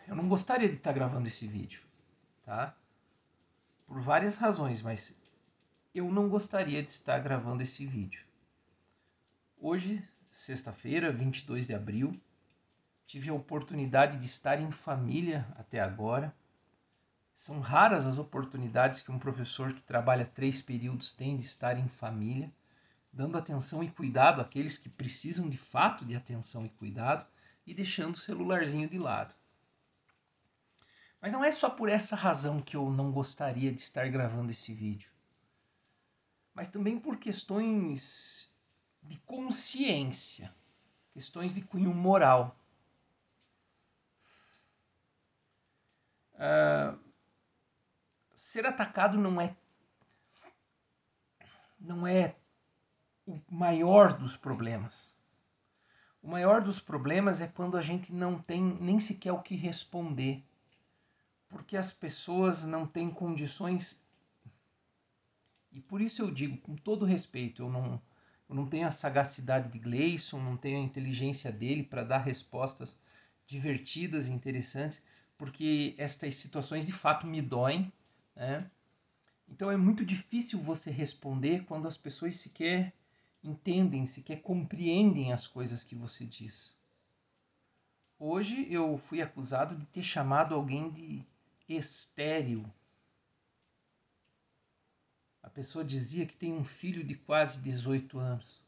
eu não gostaria de estar gravando esse vídeo, tá? Por várias razões, mas eu não gostaria de estar gravando esse vídeo. Hoje, sexta-feira, 22 de abril, tive a oportunidade de estar em família até agora. São raras as oportunidades que um professor que trabalha 3 períodos tem de estar em família, dando atenção e cuidado àqueles que precisam de fato de atenção e cuidado e deixando o celularzinho de lado. Mas não é só por essa razão que eu não gostaria de estar gravando esse vídeo, mas também por questões de consciência, questões de cunho moral. Ser atacado não é o maior dos problemas. O maior dos problemas é quando a gente não tem nem sequer o que responder, porque as pessoas não têm condições. E por isso eu digo, com todo respeito, eu não tenho a sagacidade de Gleison, não tenho a inteligência dele para dar respostas divertidas e interessantes, porque estas situações de fato me doem, né? Então é muito difícil você responder quando as pessoas sequer entendem, sequer compreendem as coisas que você diz. Hoje eu fui acusado de ter chamado alguém de estéril. A pessoa dizia que tem um filho de quase 18 anos.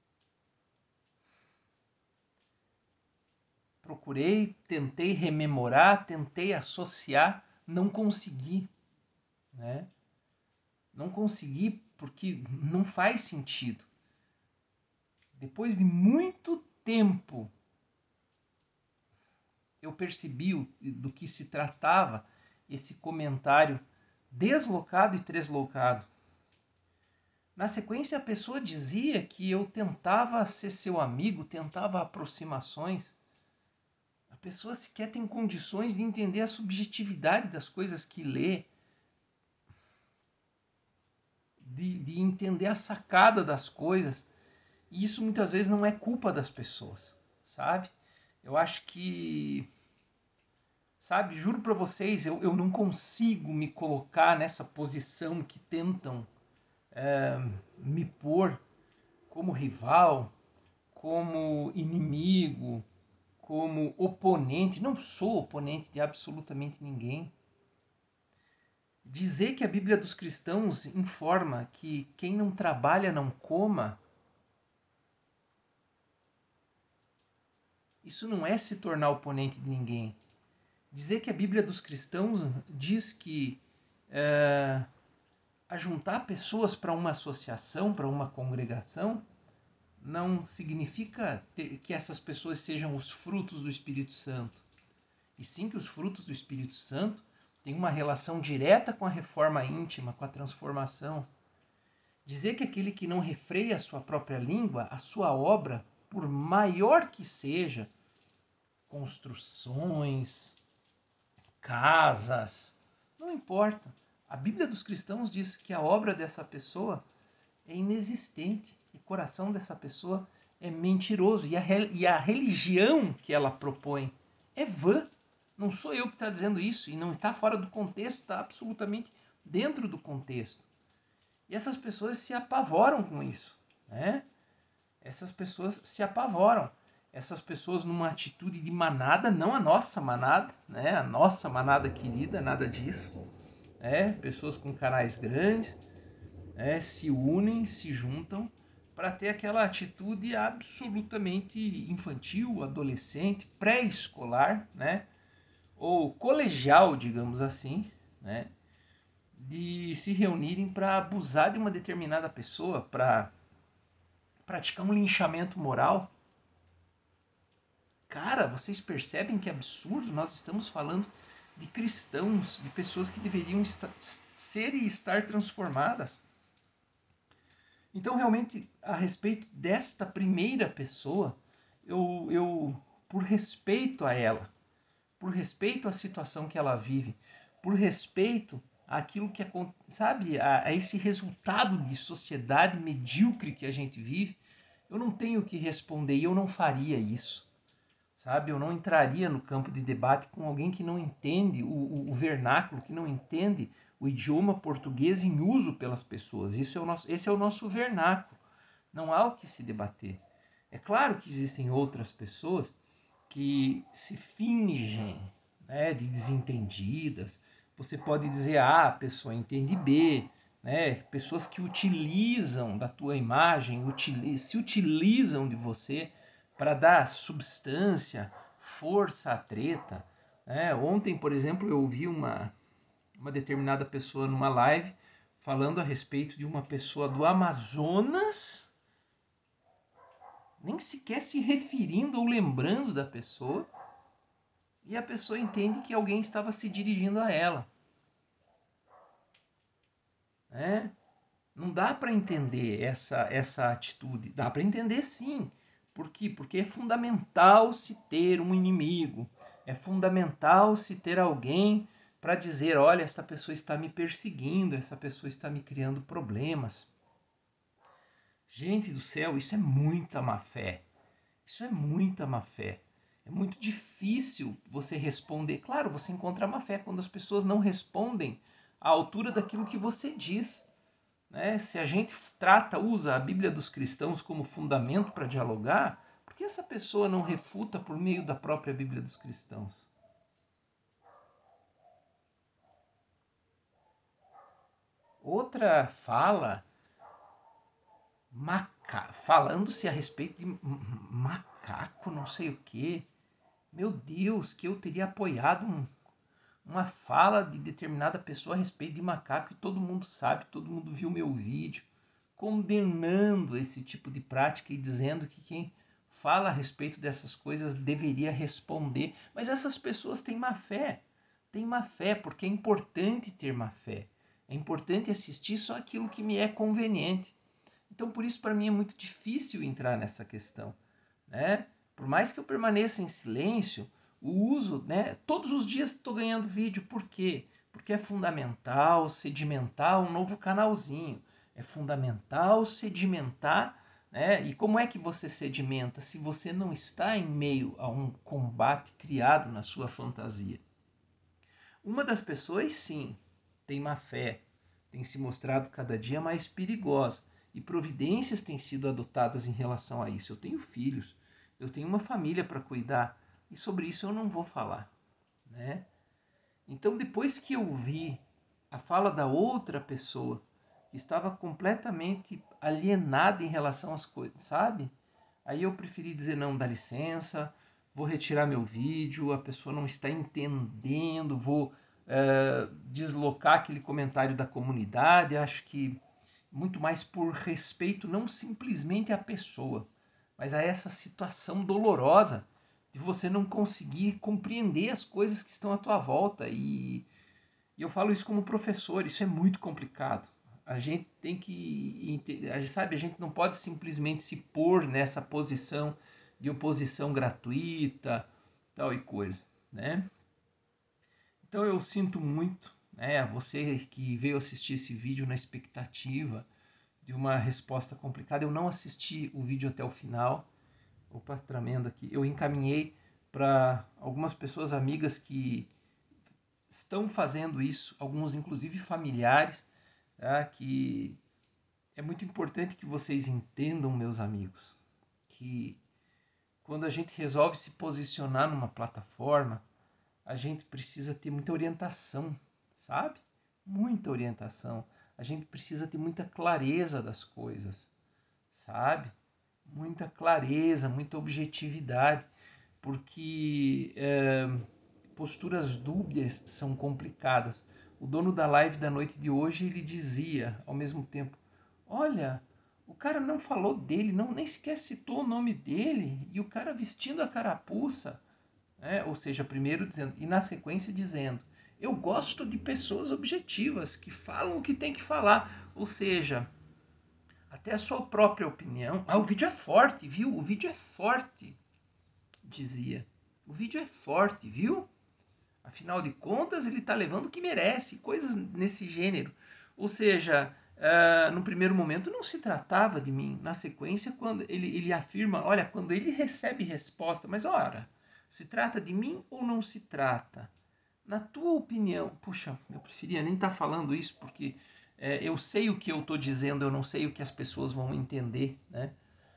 Procurei, tentei rememorar, tentei associar, não consegui, né? Não consegui porque não faz sentido. Depois de muito tempo, eu percebi do que se tratava esse comentário deslocado e treslocado. Na sequência, a pessoa dizia que eu tentava ser seu amigo, tentava aproximações. A pessoa sequer tem condições de entender a subjetividade das coisas que lê, de entender a sacada das coisas. E isso muitas vezes não é culpa das pessoas, sabe? Eu acho que, sabe, juro para vocês, eu não consigo me colocar nessa posição que tentam me pôr como rival, como inimigo, como oponente. Não sou oponente de absolutamente ninguém. Dizer que a Bíblia dos cristãos informa que quem não trabalha não coma, isso não é se tornar oponente de ninguém. Dizer que a Bíblia dos cristãos diz que ajuntar pessoas para uma associação, para uma congregação, não significa que essas pessoas sejam os frutos do Espírito Santo. E sim que os frutos do Espírito Santo têm uma relação direta com a reforma íntima, com a transformação. Dizer que aquele que não refreia a sua própria língua, a sua obra, por maior que seja, construções, casas, não importa. A Bíblia dos cristãos diz que a obra dessa pessoa é inexistente, o coração dessa pessoa é mentiroso e a religião que ela propõe é vã. Não sou eu que está dizendo isso e não está fora do contexto, está absolutamente dentro do contexto. E essas pessoas se apavoram com isso, né? Essas pessoas se apavoram. Essas pessoas numa atitude de manada, não a nossa manada, né? A nossa manada querida, nada disso. Pessoas com canais grandes, se unem, se juntam para ter aquela atitude absolutamente infantil, adolescente, pré-escolar, né? Ou colegial, digamos assim, né? De se reunirem para abusar de uma determinada pessoa, para praticar um linchamento moral. Cara, vocês percebem que absurdo? Nós estamos falando de cristãos, de pessoas que deveriam ser e estar transformadas. Então, realmente, a respeito desta primeira pessoa, eu por respeito a ela, por respeito à situação que ela vive, por respeito àquilo que sabe, a esse resultado de sociedade medíocre que a gente vive, eu não tenho o que responder e eu não faria isso. sabe? Eu não entraria no campo de debate com alguém que não entende o vernáculo, que não entende o idioma português em uso pelas pessoas. Esse é o nosso vernáculo. Não há o que se debater. É claro que existem outras pessoas que se fingem, né, de desentendidas. Você pode dizer A, a pessoa entende B, né? Pessoas que utilizam da tua imagem, se utilizam de você para dar substância, força à treta. Né? Ontem, por exemplo, eu ouvi uma determinada pessoa numa live falando a respeito de uma pessoa do Amazonas, nem sequer se referindo ou lembrando da pessoa, e a pessoa entende que alguém estava se dirigindo a ela. Né? Não dá para entender essa atitude. Dá para entender sim. Por quê? Porque é fundamental se ter um inimigo. É fundamental se ter alguém para dizer, olha, esta pessoa está me perseguindo, essa pessoa está me criando problemas. Gente do céu, isso é muita má fé. Isso é muita má fé. É muito difícil você responder. Claro, você encontra má fé quando as pessoas não respondem à altura daquilo que você diz. Né? Se a gente usa a Bíblia dos cristãos como fundamento para dialogar, por que essa pessoa não refuta por meio da própria Bíblia dos cristãos? Outra fala, falando-se a respeito de macaco, não sei o quê. Meu Deus, que eu teria apoiado uma fala de determinada pessoa a respeito de macaco e todo mundo sabe, todo mundo viu meu vídeo, condenando esse tipo de prática e dizendo que quem fala a respeito dessas coisas deveria responder. Mas essas pessoas têm má fé. Têm má fé porque é importante ter má fé. É importante assistir só aquilo que me é conveniente. Então, por isso, para mim é muito difícil entrar nessa questão. Né? Por mais que eu permaneça em silêncio, o uso, né? Todos os dias estou ganhando vídeo. Por quê? Porque é fundamental sedimentar um novo canalzinho. É fundamental sedimentar, né? E como é que você sedimenta se você não está em meio a um combate criado na sua fantasia? Uma das pessoas, sim, tem má fé, tem se mostrado cada dia mais perigosa e providências têm sido adotadas em relação a isso. Eu tenho filhos, eu tenho uma família para cuidar e sobre isso eu não vou falar, né? Então, depois que eu vi a fala da outra pessoa que estava completamente alienada em relação às coisas, sabe? Aí eu preferi dizer, não, dá licença, vou retirar meu vídeo, a pessoa não está entendendo, vou deslocar aquele comentário da comunidade. Acho que muito mais por respeito não simplesmente à pessoa, mas a essa situação dolorosa de você não conseguir compreender as coisas que estão à tua volta. E eu falo isso como professor, isso é muito complicado. A gente tem que, sabe, a gente não pode simplesmente se pôr nessa posição de oposição gratuita, tal e coisa, né? Então eu sinto muito, né, a você que veio assistir esse vídeo na expectativa de uma resposta complicada. Eu não assisti o vídeo até o final. Opa, tremendo aqui. Eu encaminhei para algumas pessoas amigas que estão fazendo isso, alguns inclusive familiares, tá? Que é muito importante que vocês entendam, meus amigos, que quando a gente resolve se posicionar numa plataforma, a gente precisa ter muita orientação, sabe? Muita orientação. A gente precisa ter muita clareza das coisas, sabe? Muita clareza, muita objetividade, porque posturas dúbias são complicadas. O dono da live da noite de hoje, ele dizia ao mesmo tempo, olha, o cara não falou dele, não, nem sequer citou o nome dele, e o cara vestindo a carapuça, né? Ou seja, primeiro dizendo, e na sequência dizendo, eu gosto de pessoas objetivas, que falam o que tem que falar, ou seja, até a sua própria opinião. Ah, o vídeo é forte, viu? O vídeo é forte, dizia. O vídeo é forte, viu? Afinal de contas, ele está levando o que merece, coisas nesse gênero. Ou seja, no primeiro momento não se tratava de mim. Na sequência, quando ele afirma, olha, quando ele recebe resposta, mas ora, Se trata de mim ou não se trata? Na tua opinião, puxa, eu preferia nem estar falando isso, porque eu sei o que eu estou dizendo, eu não sei o que as pessoas vão entender, né?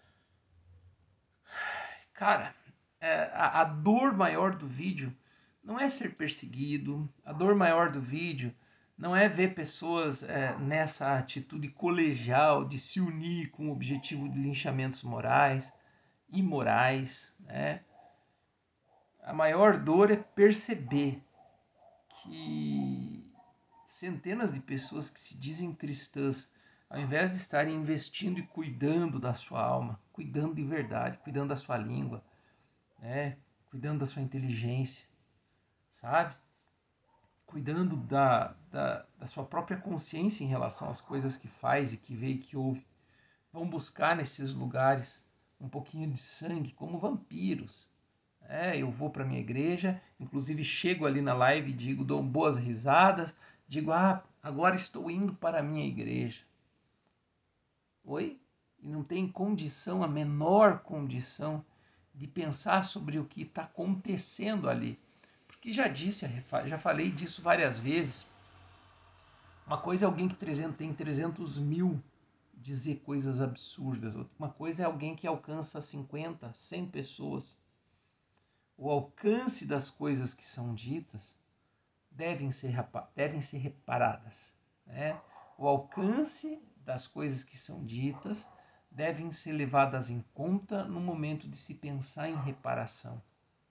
Cara, a dor maior do vídeo não é ser perseguido, a dor maior do vídeo não é ver pessoas nessa atitude colegial de se unir com o objetivo de linchamentos morais, imorais, né? A maior dor é perceber que centenas de pessoas que se dizem cristãs, ao invés de estarem investindo e cuidando da sua alma, cuidando de verdade, cuidando da sua língua, né? Cuidando da sua inteligência, sabe? Cuidando da sua própria consciência em relação às coisas que faz e que vê e que ouve. Vão buscar nesses lugares um pouquinho de sangue, como vampiros. Eu vou para minha igreja, inclusive chego ali na live e digo, dou boas risadas, digo, agora estou indo para a minha igreja. Oi? E não tem condição, a menor condição, de pensar sobre o que está acontecendo ali. Porque já falei disso várias vezes. Uma coisa é alguém que tem 300 mil dizer coisas absurdas. Uma coisa é alguém que alcança 50, 100 pessoas. O alcance das coisas que são ditas devem ser reparadas. Né? O alcance das coisas que são ditas devem ser levadas em conta no momento de se pensar em reparação.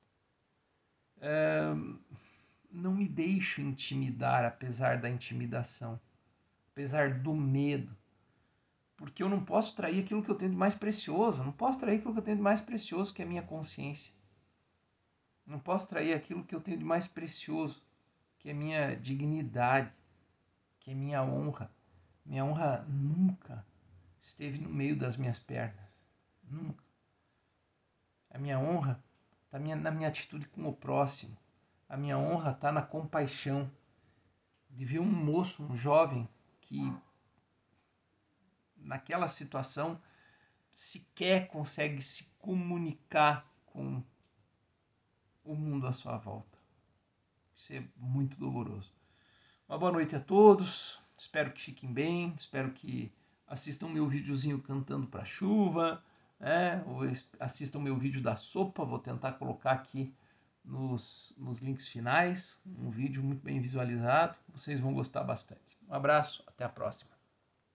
Não me deixo intimidar, apesar da intimidação, apesar do medo, porque eu não posso trair aquilo que eu tenho de mais precioso, não posso trair aquilo que eu tenho de mais precioso, que é a minha consciência. Não posso trair aquilo que eu tenho de mais precioso, que é a minha dignidade, que é a minha honra. Minha honra nunca esteve no meio das minhas pernas. Nunca. A minha honra está na minha atitude com o próximo. A minha honra está na compaixão de ver um moço, um jovem, que naquela situação sequer consegue se comunicar com o mundo à sua volta. Isso é muito doloroso. Uma boa noite a todos. Espero que fiquem bem. Espero que assistam meu videozinho cantando para chuva, né? Ou assistam meu vídeo da sopa. Vou tentar colocar aqui nos links finais. Um vídeo muito bem visualizado. Vocês vão gostar bastante. Um abraço. Até a próxima.